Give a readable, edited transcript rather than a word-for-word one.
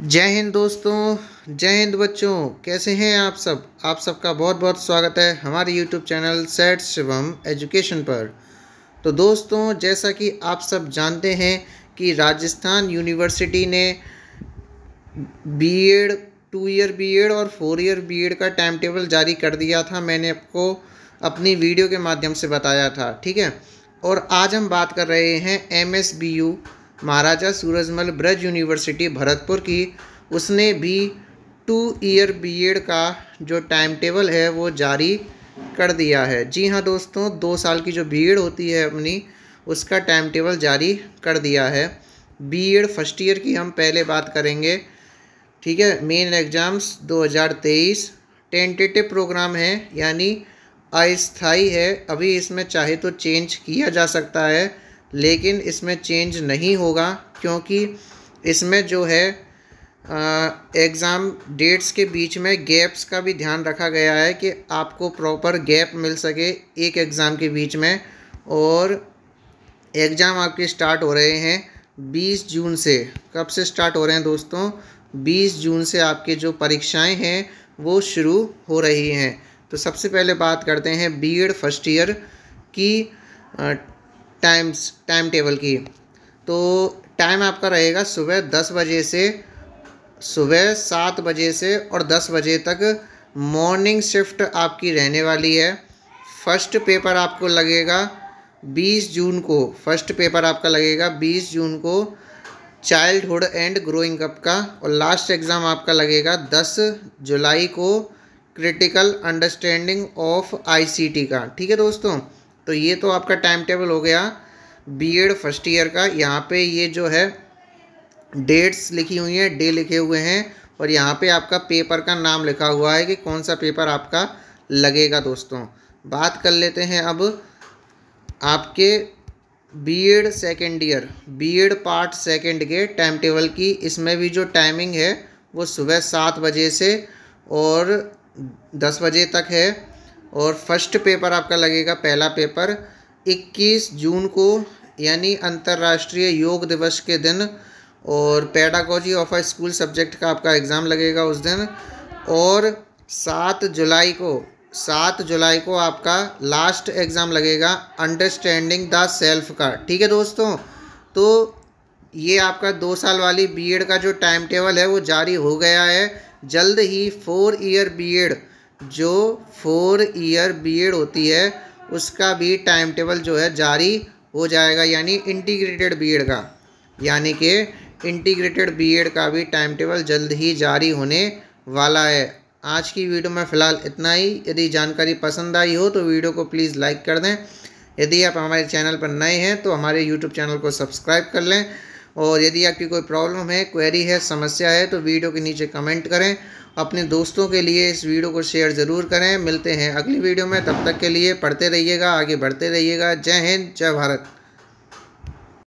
जय हिंद दोस्तों, जय हिंद बच्चों। कैसे हैं आप सब? आप सबका बहुत बहुत स्वागत है हमारे यूट्यूब चैनल सेठ शिवम एजुकेशन पर। तो दोस्तों, जैसा कि आप सब जानते हैं कि राजस्थान यूनिवर्सिटी ने बीएड 2 ईयर बीएड और 4 ईयर बीएड का टाइम टेबल जारी कर दिया था। मैंने आपको अपनी वीडियो के माध्यम से बताया था, ठीक है। और आज हम बात कर रहे हैं MSBU महाराजा सूरजमल ब्रज यूनिवर्सिटी भरतपुर की। उसने भी 2 ईयर बीएड का जो टाइम टेबल है वो जारी कर दिया है। जी हाँ दोस्तों, 2 साल की जो बीएड होती है अपनी, उसका टाइम टेबल जारी कर दिया है। बीएड फर्स्ट ईयर की हम पहले बात करेंगे, ठीक है। मेन एग्ज़ाम्स 2023 टेंटेटिव प्रोग्राम है, यानी अस्थाई है। अभी इसमें चाहे तो चेंज किया जा सकता है, लेकिन इसमें चेंज नहीं होगा, क्योंकि इसमें जो है एग्ज़ाम डेट्स के बीच में गैप्स का भी ध्यान रखा गया है कि आपको प्रॉपर गैप मिल सके एक एग्ज़ाम के बीच में। और एग्ज़ाम आपके स्टार्ट हो रहे हैं 20 जून से। कब से स्टार्ट हो रहे हैं दोस्तों? 20 जून से आपके जो परीक्षाएं हैं वो शुरू हो रही हैं। तो सबसे पहले बात करते हैं बीएड फर्स्ट ईयर की टाइम टेबल की। तो टाइम आपका रहेगा सुबह 10 बजे से, सुबह 7 बजे से और 10 बजे तक मॉर्निंग शिफ्ट आपकी रहने वाली है। फर्स्ट पेपर आपको लगेगा 20 जून को। फर्स्ट पेपर आपका लगेगा 20 जून को चाइल्डहुड एंड ग्रोइंग अप का। और लास्ट एग्ज़ाम आपका लगेगा 10 जुलाई को क्रिटिकल अंडरस्टैंडिंग ऑफ ICT का, ठीक है दोस्तों। तो ये तो आपका टाइम टेबल हो गया बीएड फर्स्ट ईयर का। यहाँ पे ये जो है डेट्स लिखी हुई हैं, डे लिखे हुए हैं, और यहाँ पे आपका पेपर का नाम लिखा हुआ है कि कौन सा पेपर आपका लगेगा। दोस्तों, बात कर लेते हैं अब आपके BEd second year, BEd part second के टाइम टेबल की। इसमें भी जो टाइमिंग है वो सुबह 7 बजे से और 10 बजे तक है। और फर्स्ट पेपर आपका लगेगा, पहला पेपर 21 जून को, यानी अंतर्राष्ट्रीय योग दिवस के दिन। और pedagogy of a school subject का आपका एग्ज़ाम लगेगा उस दिन। और 7 जुलाई को आपका लास्ट एग्ज़ाम लगेगा अंडरस्टैंडिंग द सेल्फ का, ठीक है दोस्तों। तो ये आपका 2 साल वाली बीएड का जो टाइम टेबल है वो जारी हो गया है। जल्द ही 4 ईयर बीएड, जो 4 ईयर बीएड होती है, उसका भी टाइम टेबल जो है जारी हो जाएगा, यानी इंटीग्रेटेड बीएड का, यानी कि इंटीग्रेटेड बीएड का भी टाइम टेबल जल्द ही जारी होने वाला है। आज की वीडियो में फ़िलहाल इतना ही। यदि जानकारी पसंद आई हो तो वीडियो को प्लीज़ लाइक कर दें। यदि आप हमारे चैनल पर नए हैं तो हमारे यूट्यूब चैनल को सब्सक्राइब कर लें। और यदि आपकी कोई प्रॉब्लम है, क्वेरी है, समस्या है, तो वीडियो के नीचे कमेंट करें। अपने दोस्तों के लिए इस वीडियो को शेयर ज़रूर करें। मिलते हैं अगली वीडियो में, तब तक के लिए पढ़ते रहिएगा, आगे बढ़ते रहिएगा। जय हिंद, जय भारत।